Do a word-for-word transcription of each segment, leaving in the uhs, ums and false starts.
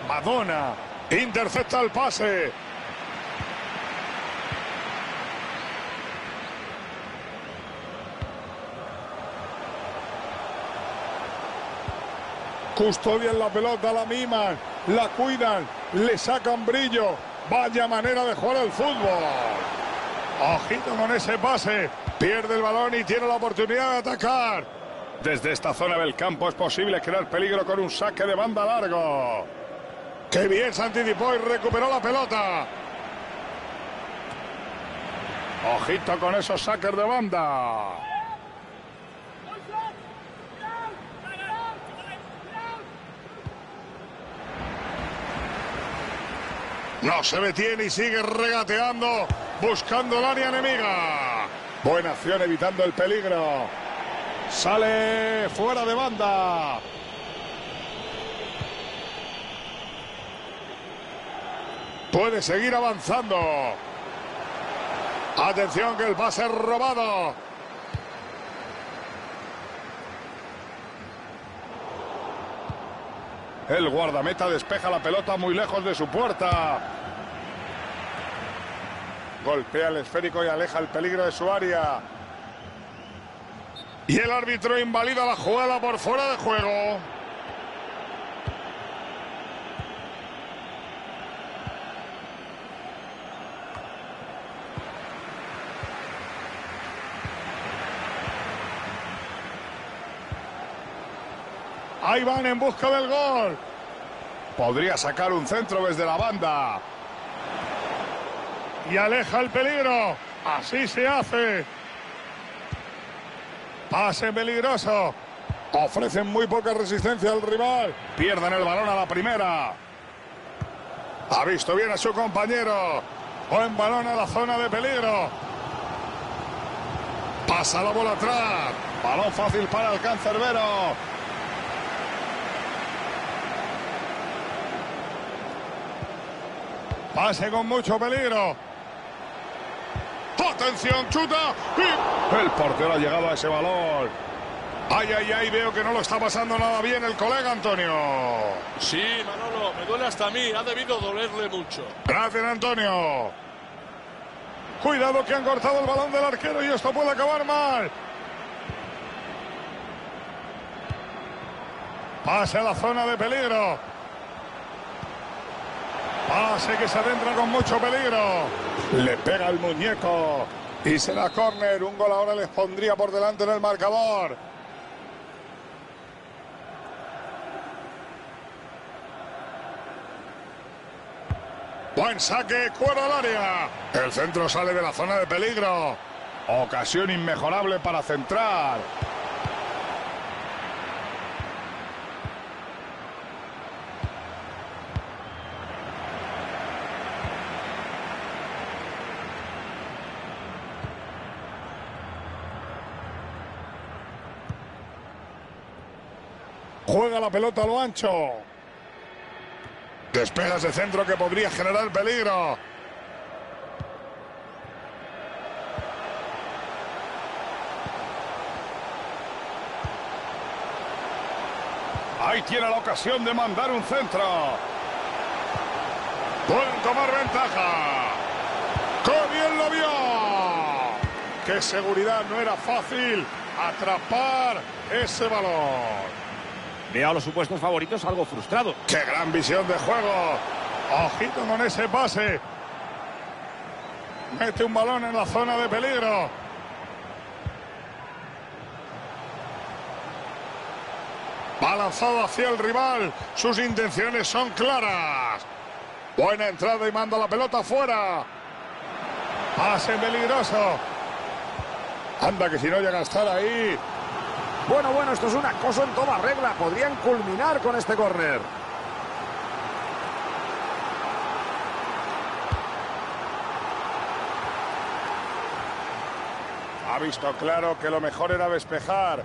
Madonna intercepta el pase. Custodian la pelota, la miman, la cuidan, le sacan brillo. Vaya manera de jugar el fútbol. Ojito con ese pase. Pierde el balón y tiene la oportunidad de atacar. Desde esta zona del campo es posible crear peligro con un saque de banda largo. ¡Qué bien se anticipó y recuperó la pelota! Ojito con esos saques de banda. No se detiene y sigue regateando, buscando el área enemiga. Buena acción evitando el peligro. Sale fuera de banda. Puede seguir avanzando. Atención que el pase es robado. El guardameta despeja la pelota muy lejos de su puerta. Golpea el esférico y aleja el peligro de su área. Y el árbitro invalida la jugada por fuera de juego. Ahí van en busca del gol. Podría sacar un centro desde la banda. Y aleja el peligro. Así se hace. Pase peligroso. Ofrecen muy poca resistencia al rival. Pierden el balón a la primera. Ha visto bien a su compañero. Buen balón a la zona de peligro. Pasa la bola atrás. Balón fácil para el cancerbero. Pase con mucho peligro. ¡Atención, chuta! Y el portero ha llegado a ese balón. Ay, ay, ay, veo que no lo está pasando nada bien el colega Antonio. Sí, Manolo, me duele hasta a mí. Ha debido dolerle mucho. Gracias, Antonio. Cuidado que han cortado el balón del arquero y esto puede acabar mal. Pase a la zona de peligro. Pase que se adentra con mucho peligro. Le pega el muñeco. Y será córner. Un gol ahora les pondría por delante en el marcador. Buen saque, fuera del área. El centro sale de la zona de peligro. Ocasión inmejorable para centrar. Juega la pelota a lo ancho. Despega ese centro que podría generar peligro. Ahí tiene la ocasión de mandar un centro. Pueden tomar ventaja. ¡Qué bien lo vio! ¡Qué seguridad! No era fácil atrapar ese balón. Veo a los supuestos favoritos algo frustrado. ¡Qué gran visión de juego! Ojito con ese pase. Mete un balón en la zona de peligro. Va lanzado hacia el rival. Sus intenciones son claras. Buena entrada y manda la pelota afuera. Pase peligroso. Anda que si no llega a estar ahí. Bueno, bueno, esto es un acoso en toda regla. Podrían culminar con este córner. Ha visto claro que lo mejor era despejar.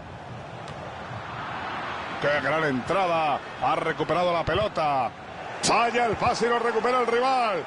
¡Qué gran entrada! Ha recuperado la pelota. Falla el pase y lo recupera el rival.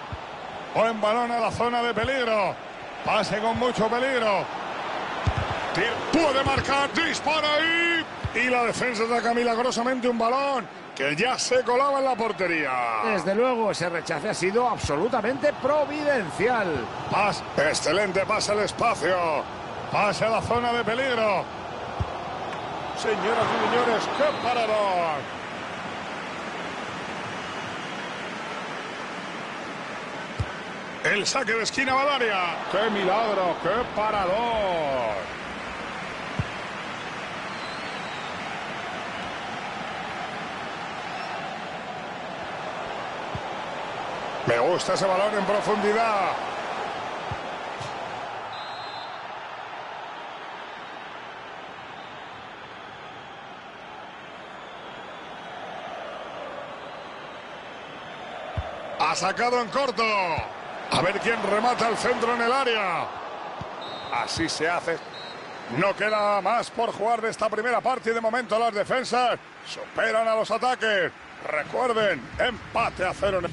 Buen balón a la zona de peligro. Pase con mucho peligro. Puede marcar, dispara ahí. Y la defensa saca milagrosamente un balón que ya se colaba en la portería. Desde luego, ese rechace ha sido absolutamente providencial. Pas, excelente pase al espacio. Pase a la zona de peligro. Señoras y señores, qué paradón. El saque de esquina va al área. ¡Qué milagro! ¡Qué parador! Me gusta ese balón en profundidad. Ha sacado en corto. A ver quién remata el centro en el área. Así se hace. No queda más por jugar de esta primera parte y de momento las defensas superan a los ataques. Recuerden, empate a cero.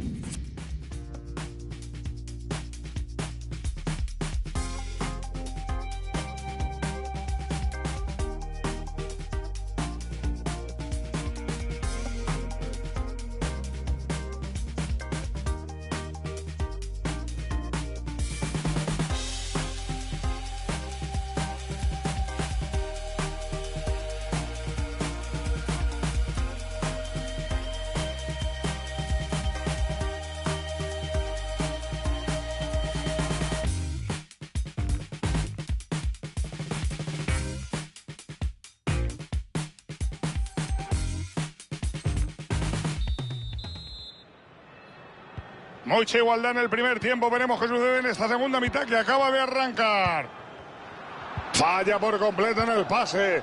Mucha igualdad en el primer tiempo. Veremos qué sucede en esta segunda mitad que acaba de arrancar. Falla por completo en el pase.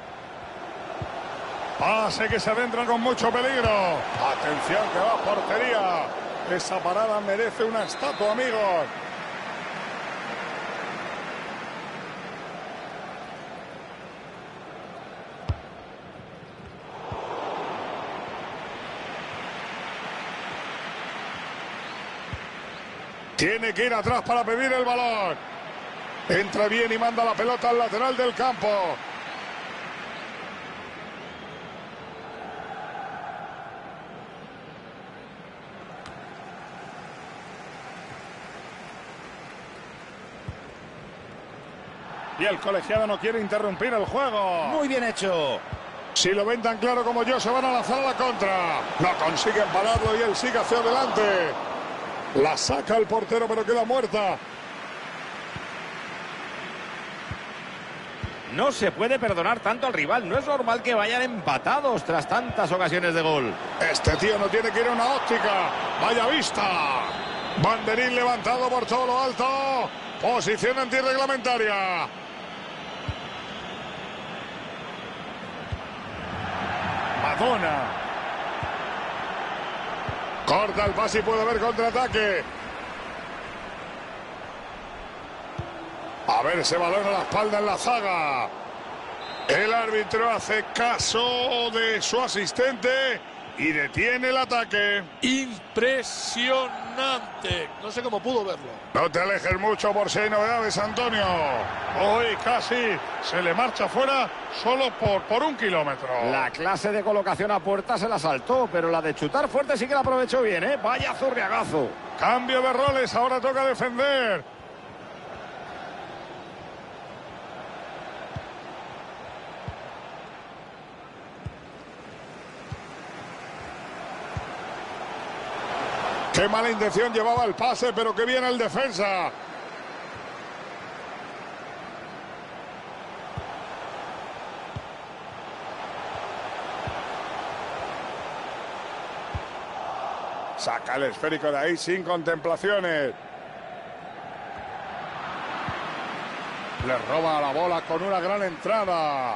Pase que se adentra con mucho peligro. Atención que va a portería. Esa parada merece una estatua, amigos. Tiene que ir atrás para pedir el balón. Entra bien y manda la pelota al lateral del campo. Y el colegiado no quiere interrumpir el juego. Muy bien hecho. Si lo ven tan claro como yo, se van a lanzar a la contra. No consiguen pararlo y él sigue hacia adelante. La saca el portero, pero queda muerta. No se puede perdonar tanto al rival. No es normal que vayan empatados tras tantas ocasiones de gol. Este tío no tiene que ir a una óptica. ¡Vaya vista! Banderín levantado por todo lo alto. Posición antirreglamentaria. Madonna. Corta el pase y puede haber contraataque. A ver ese balón a la espalda en la zaga. El árbitro hace caso de su asistente y detiene el ataque. Impresionante. No sé cómo pudo verlo. No te alejes mucho por si hay novedades, Antonio. Hoy casi se le marcha fuera solo por, por un kilómetro. La clase de colocación a puerta se la saltó, pero la de chutar fuerte sí que la aprovechó bien, ¿eh? Vaya zurriagazo. Cambio de roles, ahora toca defender. Qué mala intención llevaba el pase, pero qué bien el defensa. Saca el esférico de ahí sin contemplaciones. Le roba la bola con una gran entrada.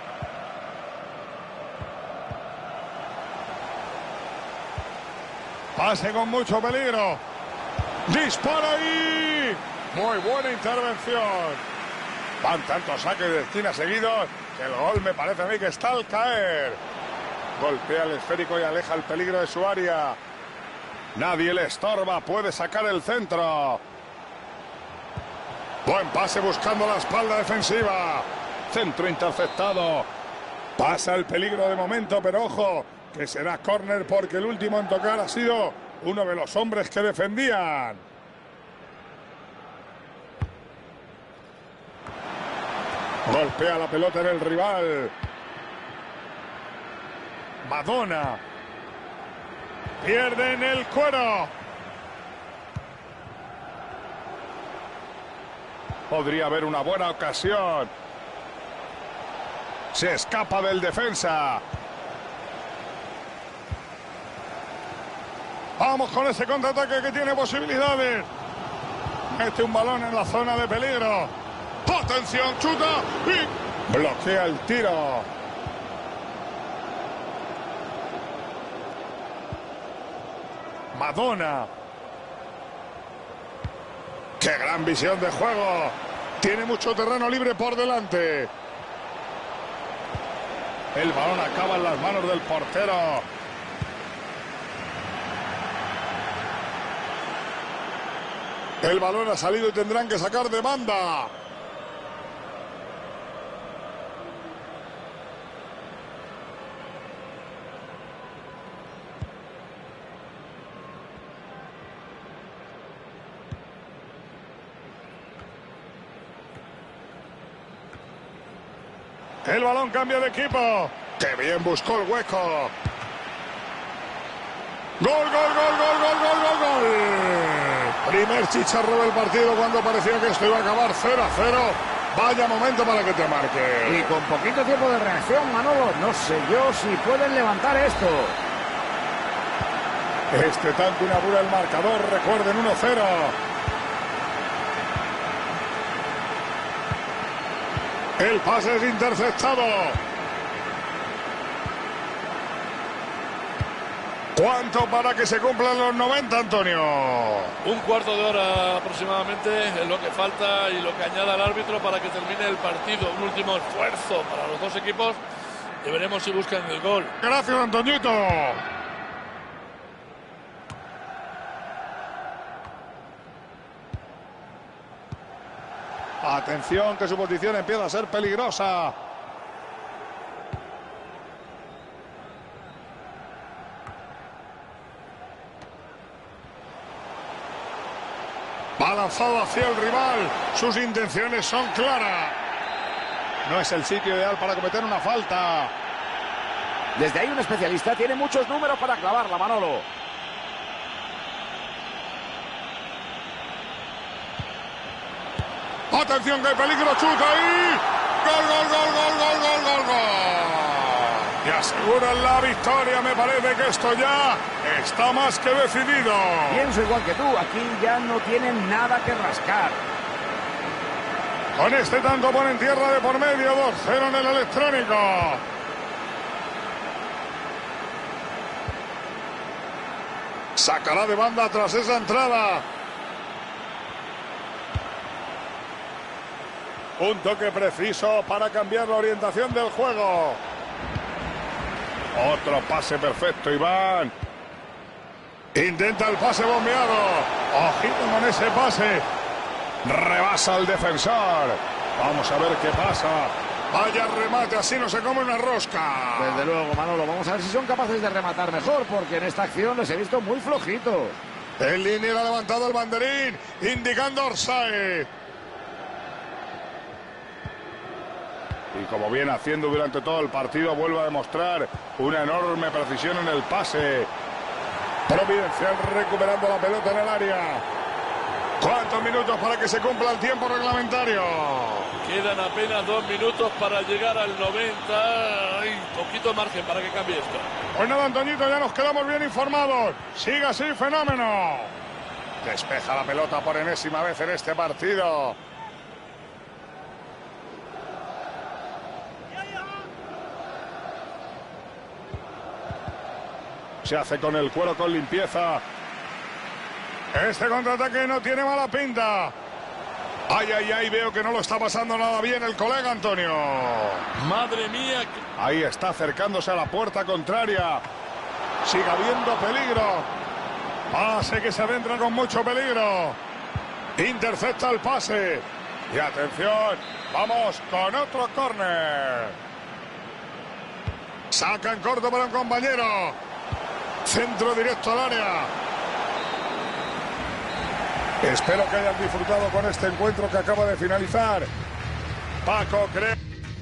Pase con mucho peligro. ¡Dispara ahí! Muy buena intervención. Van tantos saques de esquina seguidos que el gol me parece a mí que está al caer. Golpea el esférico y aleja el peligro de su área. Nadie le estorba, puede sacar el centro. Buen pase buscando la espalda defensiva. Centro interceptado. Pasa el peligro de momento, pero ojo, que será córner porque el último en tocar ha sido uno de los hombres que defendían. Golpea la pelota en el rival. Madonna. Pierde en el cuero. Podría haber una buena ocasión. Se escapa del defensa. Vamos con ese contraataque que tiene posibilidades. Mete un balón en la zona de peligro. Atención, chuta y bloquea el tiro. Madonna. ¡Qué gran visión de juego! Tiene mucho terreno libre por delante. El balón acaba en las manos del portero. El balón ha salido y tendrán que sacar de banda. El balón cambia de equipo. ¡Qué bien buscó el hueco! ¡Gol, gol, gol, gol, gol, gol, gol, gol! Primer chicharro del partido cuando parecía que esto iba a acabar cero a cero. Vaya momento para que te marque. Y con poquito tiempo de reacción, Manolo, no sé yo si pueden levantar esto. Este tanto inaugura el marcador, recuerden, uno cero. El pase es interceptado. ¿Cuánto para que se cumplan los noventa, Antonio? Un cuarto de hora aproximadamente es lo que falta y lo que añada el árbitro para que termine el partido. Un último esfuerzo para los dos equipos y veremos si buscan el gol. Gracias, Antoñito. Atención, que su posición empieza a ser peligrosa. Va lanzado hacia el rival. Sus intenciones son claras. No es el sitio ideal para cometer una falta. Desde ahí un especialista tiene muchos números para clavarla, Manolo. Atención, que hay peligro, chuta ahí. Gol, gol, gol, gol, gol, gol, gol, gol. Y aseguran la victoria. Me parece que esto ya está más que decidido. Pienso igual que tú, aquí ya no tienen nada que rascar. Con este tanto ponen tierra de por medio, dos cero en el electrónico. Sacará de banda tras esa entrada. Un toque preciso para cambiar la orientación del juego. Otro pase perfecto, Iván. Intenta el pase bombeado. Ojito con ese pase. Rebasa al defensor. Vamos a ver qué pasa. Vaya remate, así no se come una rosca. Desde luego, Manolo, vamos a ver si son capaces de rematar mejor, porque en esta acción les he visto muy flojitos. En línea ha levantado el banderín, indicando offside. Y como viene haciendo durante todo el partido, vuelve a demostrar una enorme precisión en el pase. Providencial recuperando la pelota en el área. ¿Cuántos minutos para que se cumpla el tiempo reglamentario? Quedan apenas dos minutos para llegar al noventa. Hay poquito margen para que cambie esto. Pues nada, Antoñito, ya nos quedamos bien informados. Siga así, fenómeno. Despeja la pelota por enésima vez en este partido. Se hace con el cuero con limpieza. Este contraataque no tiene mala pinta. Ay, ay, ay, veo que no lo está pasando nada bien el colega, Antonio. Madre mía. Ahí está acercándose a la puerta contraria. Sigue habiendo peligro. Pase que se adentra con mucho peligro. Intercepta el pase. Y atención, vamos con otro córner. Saca en corto para un compañero. Centro directo al área. Espero que hayan disfrutado con este encuentro que acaba de finalizar. Paco, creo.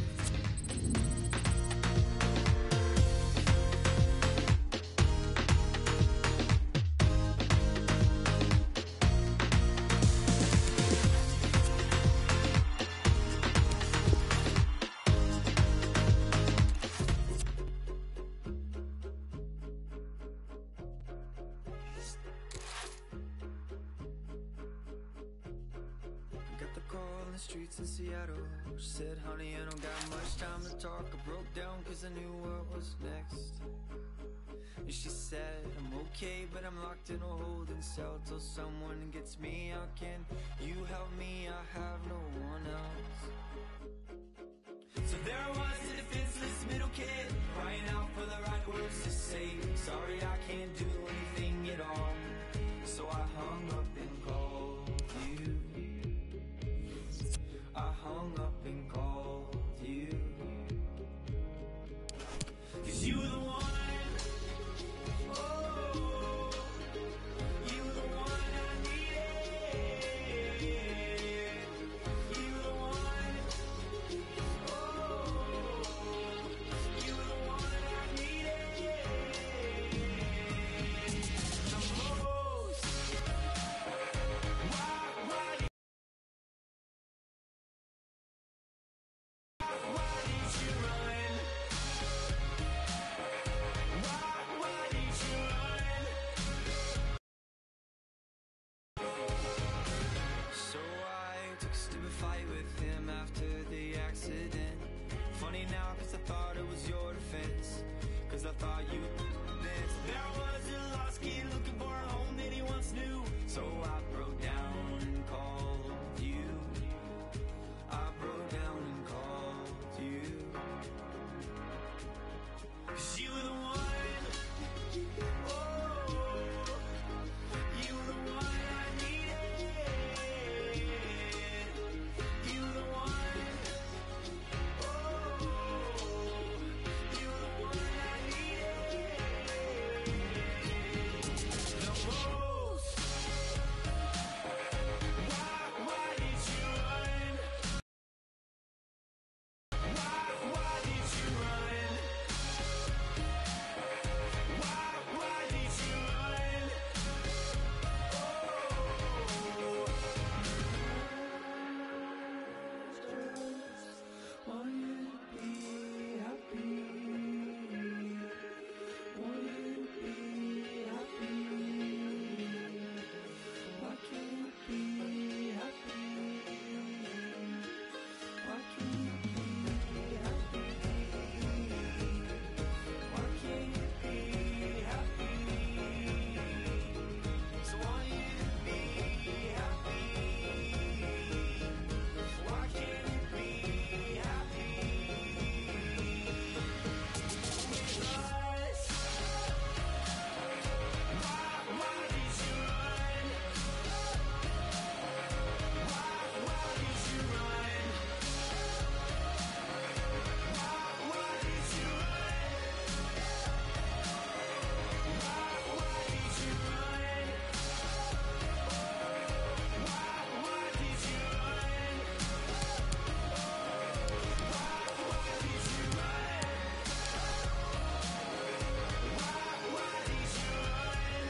Streets in Seattle. She said, honey, I don't got much time to talk. I broke down cause I knew what was next. And she said, I'm okay, but I'm locked in a holding cell till someone gets me out. Can you help me? I have no one else. So there was a defenseless middle kid crying out for the right words to say. Sorry, I can't do anything at all. So I hung up and called you. I hung up and called you. Cause you were the one. Oh, you were the one I needed. You were the one. Oh, you were the one I needed the most. Why, why? So I took a stupid fight with him after the accident. Funny now cause I thought it was your defense. Cause I thought you this. There was a lost kid looking for a home that he once knew. So I broke down and called you. I broke down and called you. Cause you were the one. Oh, you were the one I needed. You were the one. Oh, you were the one I needed the most. Why, why did you run? Why, why did you run? Why, why did you run? Oh, just want you to be happy. Want you to be happy. Why can't you be happy? Why can't you be happy? Why can't you be happy? So want you to be happy. Why can't you be happy with us? Why, why did you run? Why, why did you run? Why, why did you run? Why, why did you run? Why, why did you run? Why, why did you run? Why, why did you run?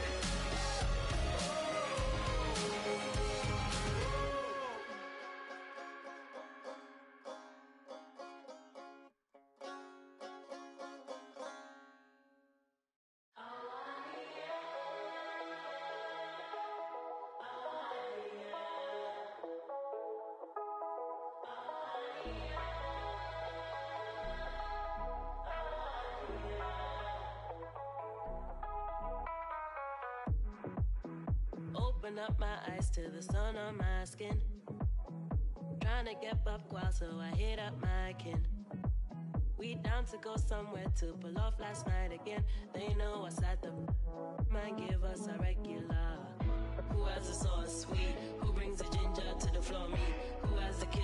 Open up my eyes to the sun on my skin. Trying to get buff while so I hit up my kin. We down to go somewhere to pull off last night again. They know what's at the man, give us a regular. Who has the sauce sweet? Who brings the ginger to the floor? Me. Who has the kid?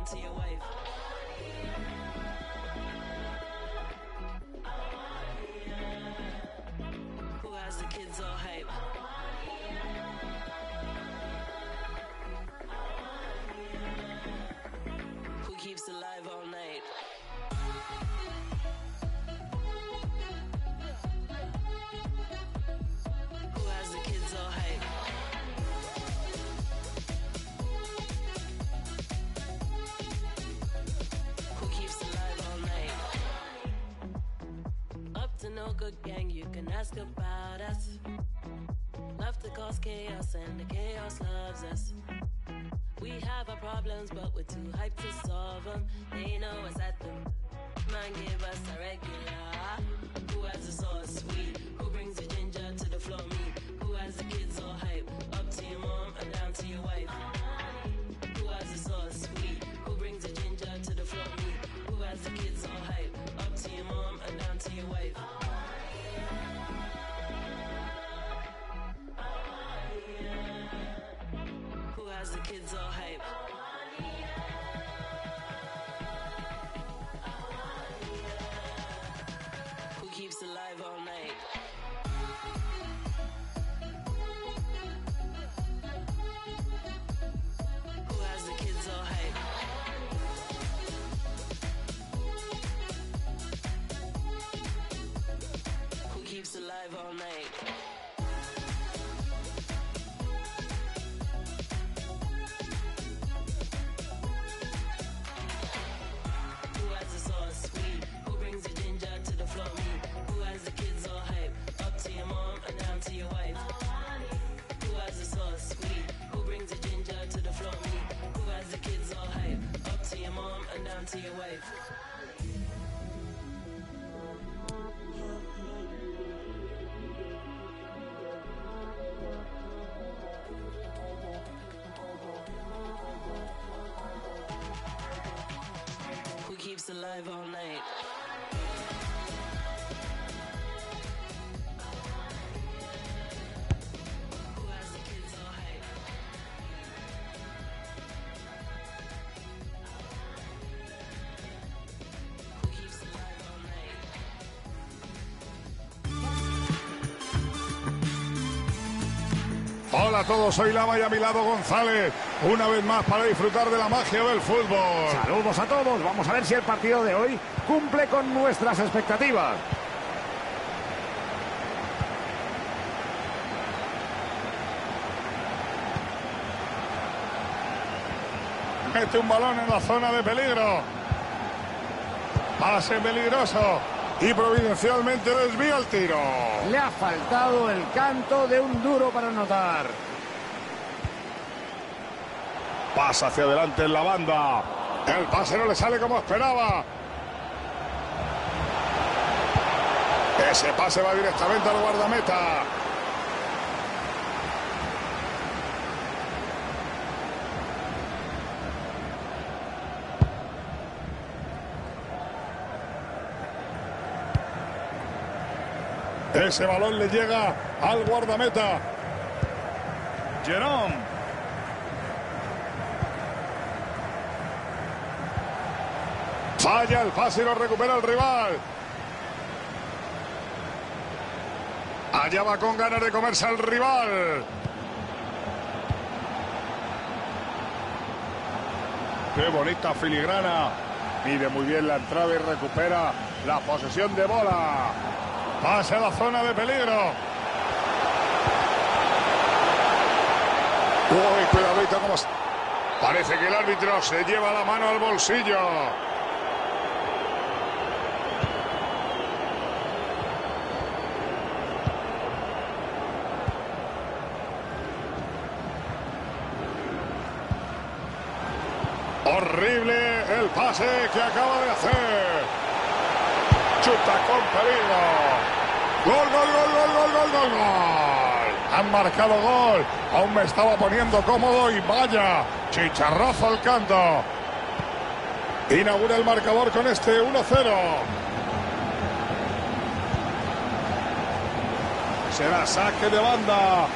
to your wife. Who has the kids all hype? Who keeps alive all night? Who has the kids all hype? Who keeps alive all night? Up to no good gang, you can ask about us. Love to cause chaos and the chaos loves us. We have our problems, but we're too hyped to solve them. They know us at them. Man, give us a regular. Who has the sauce sweet? Who brings the ginger to the floor? Me. Who has the kids all hype? Up to your mom and down to your wife. Who has the sauce sweet? Who brings the ginger to the floor? Me. Who has the kids all hype? Up to your mom and down to your wife. Who has the kids all hype? Who keeps alive all night? Who has the kids all hype? Who keeps alive all night? Who has the sauce sweet? Who brings the ginger to the floor? Me. Who has the kids all hype? Up to your mom and down to your wife. Who has the sauce sweet? Who brings the ginger to the floor? Me. Who has the kids all hype? Up to your mom and down to your wife. Who keeps alive all night? Who has the kids all hype? Who keeps alive all night? Hola a todos, soy Lama y a mi lado González. Una vez más para disfrutar de la magia del fútbol. Saludos a todos. Vamos a ver si el partido de hoy cumple con nuestras expectativas. Mete un balón en la zona de peligro. Pase peligroso. Y providencialmente desvía el tiro. Le ha faltado el canto de un duro para anotar. Pasa hacia adelante en la banda. El pase no le sale como esperaba. Ese pase va directamente al guardameta. Ese balón le llega al guardameta. Jerome. Falla el pase y lo recupera el rival. Allá va con ganas de comerse al rival. Qué bonita filigrana. Mide muy bien la entrada y recupera la posesión de bola. Pase a la zona de peligro. Uy, cuidadito como... Parece que el árbitro se lleva la mano al bolsillo. Horrible el pase que acaba de hacer. Chuta con peligro. Gol, gol, gol, gol, gol, gol, gol, gol. Han marcado gol. Aún me estaba poniendo cómodo y vaya, chicharrazo al canto. Inaugura el marcador con este uno cero. Será saque de banda.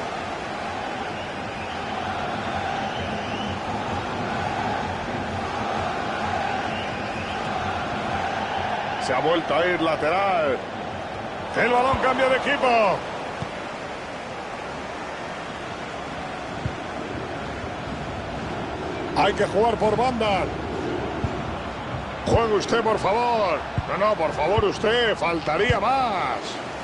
Se ha vuelto a ir lateral. El balón cambia de equipo. Hay que jugar por banda. Juegue usted, por favor. No, no, por favor usted. Faltaría más.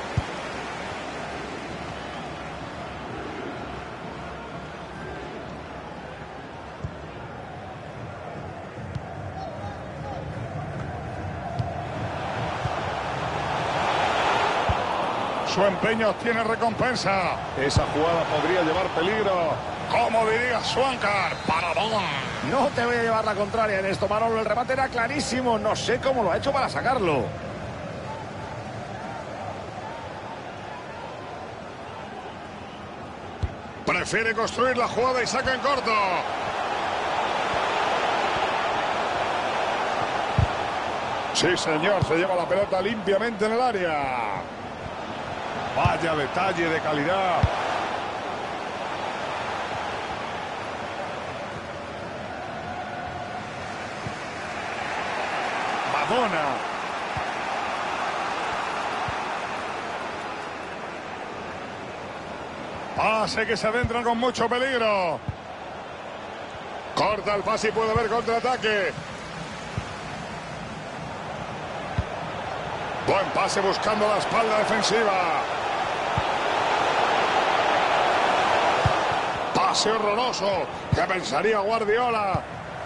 Su empeño tiene recompensa. Esa jugada podría llevar peligro. Como diría Swankar, paradón. No te voy a llevar la contraria en esto, Manolo. El remate era clarísimo. No sé cómo lo ha hecho para sacarlo. Prefiere construir la jugada y saca en corto. Sí, señor, se lleva la pelota limpiamente en el área. Vaya detalle de calidad. Madonna. Pase que se adentran con mucho peligro. Corta el pase y puede haber contraataque. Buen pase buscando la espalda defensiva. Pase horroroso. ¿Qué pensaría Guardiola?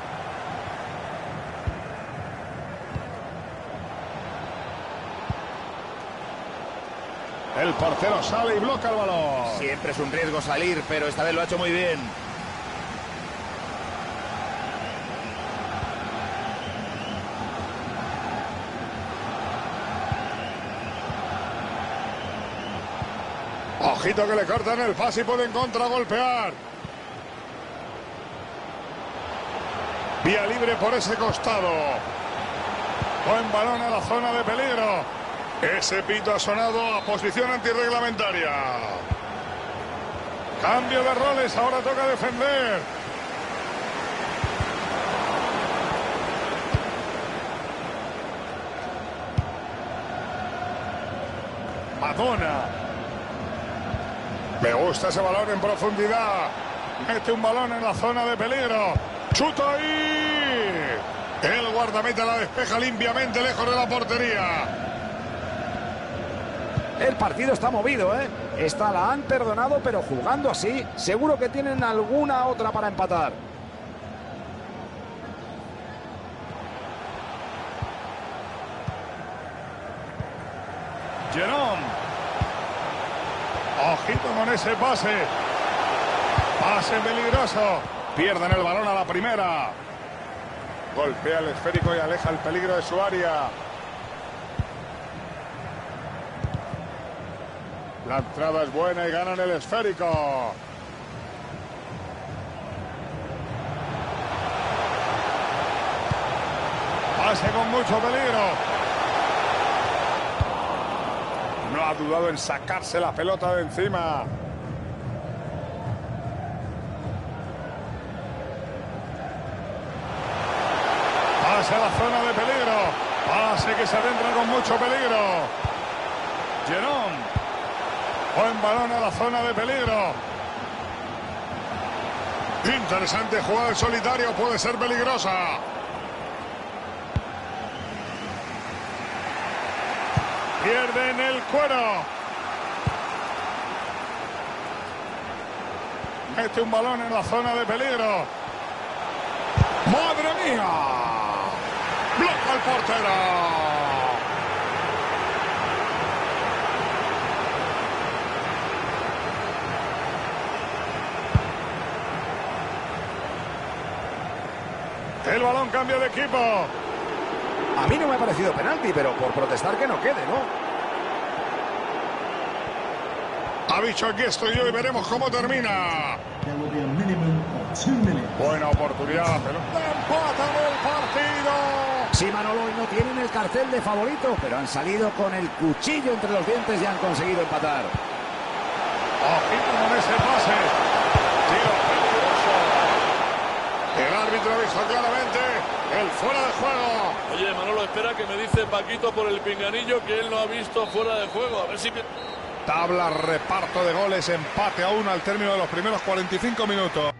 El portero sale y bloca el balón. Siempre es un riesgo salir, pero esta vez lo ha hecho muy bien. Ojito que le cortan el pase y pueden contragolpear. Vía libre por ese costado. Buen balón a la zona de peligro. Ese pito ha sonado a posición antirreglamentaria. Cambio de roles, ahora toca defender. Madonna. Me gusta ese balón en profundidad. Mete un balón en la zona de peligro. ¡Chuta ahí! El guardameta la despeja limpiamente lejos de la portería. El partido está movido, ¿eh? Esta la han perdonado, pero jugando así, seguro que tienen alguna otra para empatar. Jerón. Ojito con ese pase. Pase peligroso. Pierden el balón a la primera. Golpea el esférico y aleja el peligro de su área. La entrada es buena y ganan el esférico. Pase con mucho peligro. No ha dudado en sacarse la pelota de encima. Pase a la zona de peligro. Pase que se adentra con mucho peligro. Jerón. Buen balón a la zona de peligro. Interesante jugada en solitario, puede ser peligrosa. Pierden el cuero. Mete un balón en la zona de peligro. ¡Madre mía! ¡Bloca el portero! El balón cambia de equipo. A mí no me ha parecido penalti, pero por protestar que no quede, ¿no? Ha dicho aquí estoy yo y veremos cómo termina. Buena oportunidad, pero empatan el partido. Sí, Manolo, y no tienen el cartel de favorito, pero han salido con el cuchillo entre los dientes y han conseguido empatar. Ojito con ese pase. Tiro peligroso. El árbitro ha visto claramente El fuera de juego. Oye, Manolo, espera que me dice Paquito por el pinganillo que él lo ha visto fuera de juego. A ver si... Tabla, reparto de goles, empate a uno al término de los primeros cuarenta y cinco minutos.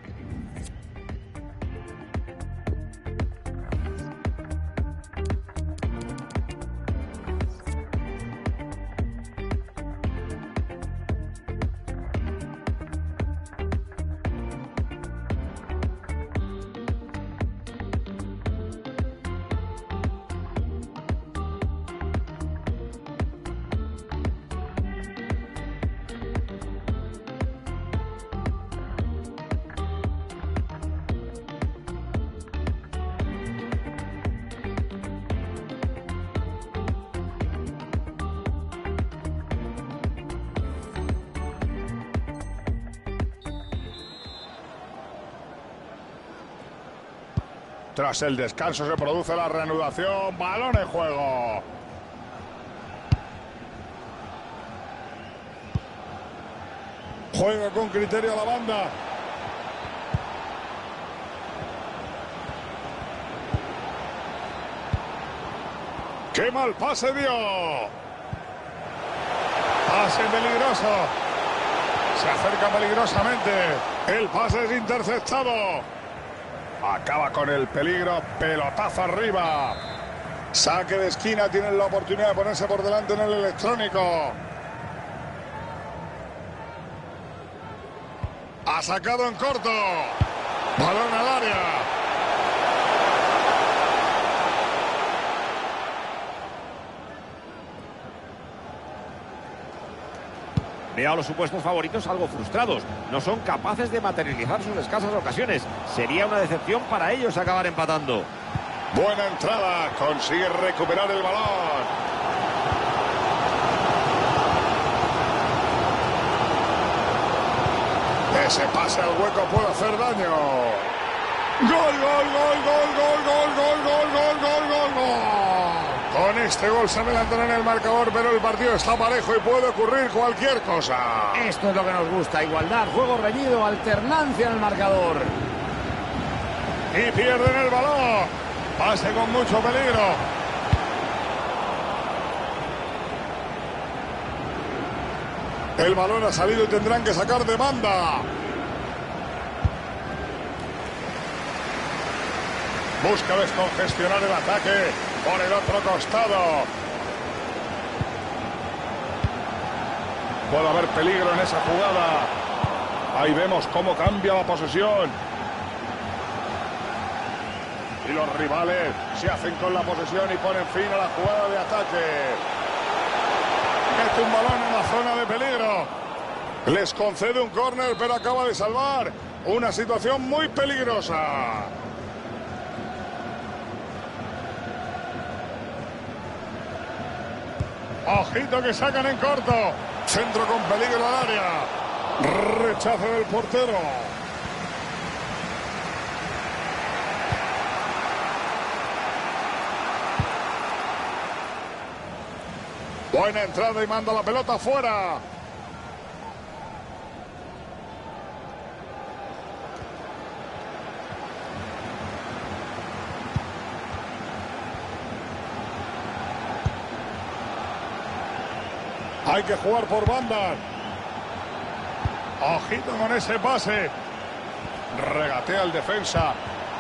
Tras el descanso se produce la reanudación. Balón en juego. Juega con criterio a la banda. ¡Qué mal pase dio! Pase peligroso. Se acerca peligrosamente. El pase es interceptado. Acaba con el peligro, pelotazo arriba. Saque de esquina, tienen la oportunidad de ponerse por delante en el electrónico. Ha sacado en corto. Balón al área. Veo a los supuestos favoritos algo frustrados. No son capaces de materializar sus escasas ocasiones. Sería una decepción para ellos acabar empatando. Buena entrada. Consigue recuperar el balón. Ese pase al hueco puede hacer daño. Gol, gol, gol, gol, gol, gol, gol, gol, gol, gol, gol, gol. Con este gol se adelantará en el marcador, pero el partido está parejo y puede ocurrir cualquier cosa. Esto es lo que nos gusta, igualdad, juego reñido, alternancia en el marcador. Y pierden el balón. Pase con mucho peligro. El balón ha salido y tendrán que sacar de banda. Busca descongestionar el ataque por el otro costado. Puede haber peligro en esa jugada. Ahí vemos cómo cambia la posesión. Y los rivales se hacen con la posesión y ponen fin a la jugada de ataque. Mete un balón en la zona de peligro. Les concede un córner, pero acaba de salvar una situación muy peligrosa. Ojito que sacan en corto. Centro con peligro al área. Rechazo del portero. Buena entrada y manda la pelota fuera. Hay que jugar por banda. Ojito con ese pase. Regatea el defensa.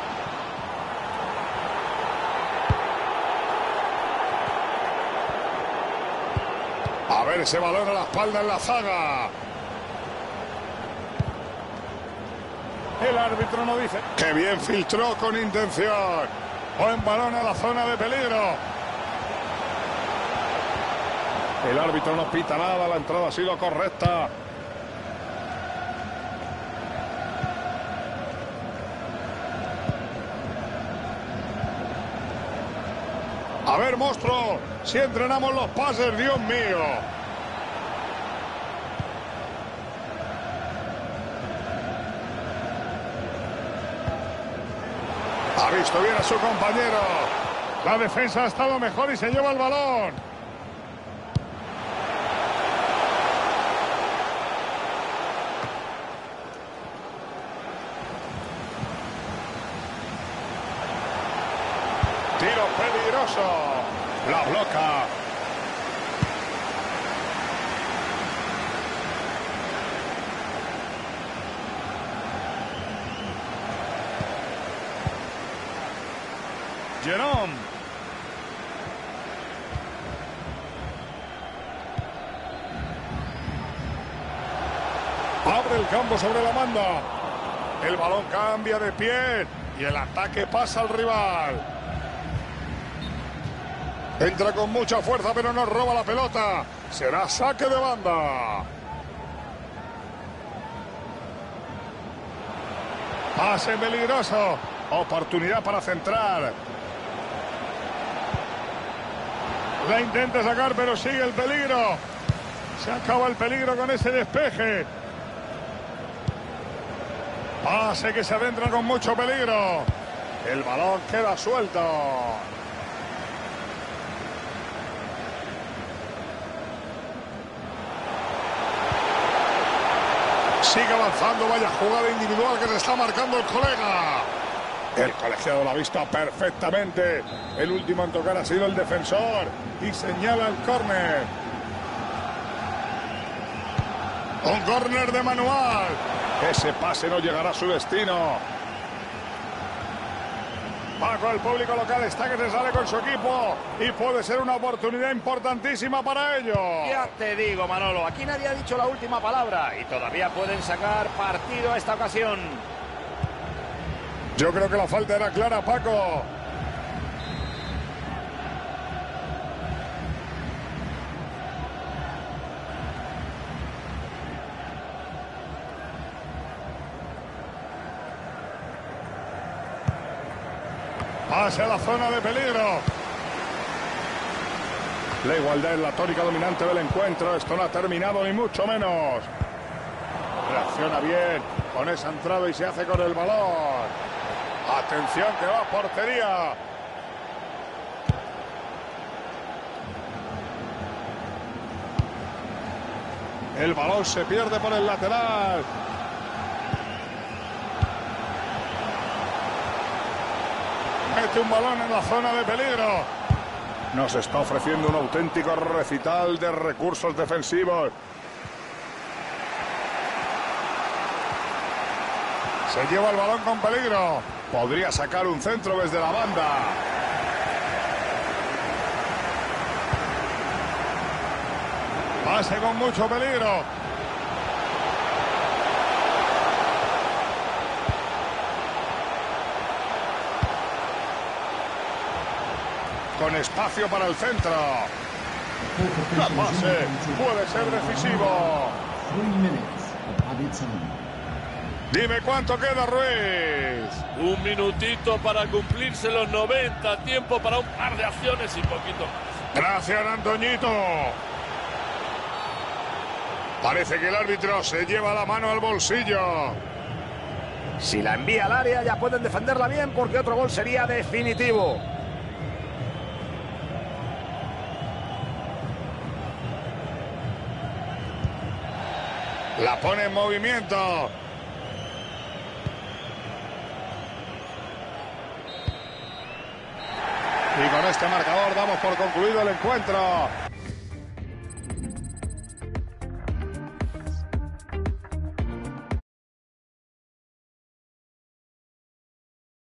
A ver ese balón a la espalda en la zaga. El árbitro no dice. ¡Qué bien filtró con intención! Buen balón a la zona de peligro. El árbitro no pita nada, la entrada ha sido correcta. A ver, monstruo, si entrenamos los pases, Dios mío. Ha visto bien a su compañero. La defensa ha estado mejor y se lleva el balón. Tiro peligroso. La bloca. Jerome. Abre el campo sobre la banda. El balón cambia de pie y el ataque pasa al rival. Entra con mucha fuerza, pero no roba la pelota. Será saque de banda. Pase peligroso. Oportunidad para centrar. La intenta sacar, pero sigue el peligro. Se acaba el peligro con ese despeje. Pase que se adentra con mucho peligro. El balón queda suelto. Sigue avanzando, vaya jugada individual que se está marcando el colega. El colegiado lo ha visto perfectamente. El último en tocar ha sido el defensor y señala el córner. Un córner de manual. Ese pase no llegará a su destino. Bajo el público local está que se sale con su equipo y puede ser una oportunidad importantísima para ellos. Ya te digo, Manolo, aquí nadie ha dicho la última palabra y todavía pueden sacar partido a esta ocasión. Yo creo que la falta era clara, Paco. Pase a la zona de peligro. La igualdad es la tónica dominante del encuentro. Esto no ha terminado ni mucho menos. Reacciona bien con esa entrada y se hace con el balón. Atención que va a portería. El balón se pierde por el lateral. Mete un balón en la zona de peligro. Nos está ofreciendo un auténtico recital de recursos defensivos. Se lleva el balón con peligro. Podría sacar un centro desde la banda. Pase con mucho peligro. Con espacio para el centro. La pase puede ser decisivo. Dime cuánto queda, Ruiz. Un minutito para cumplirse los noventa. Tiempo para un par de acciones y poquito más. Gracias, Antoñito. Parece que el árbitro se lleva la mano al bolsillo. Si la envía al área ya pueden defenderla bien porque otro gol sería definitivo. La pone en movimiento. Y con este marcador damos por concluido el encuentro.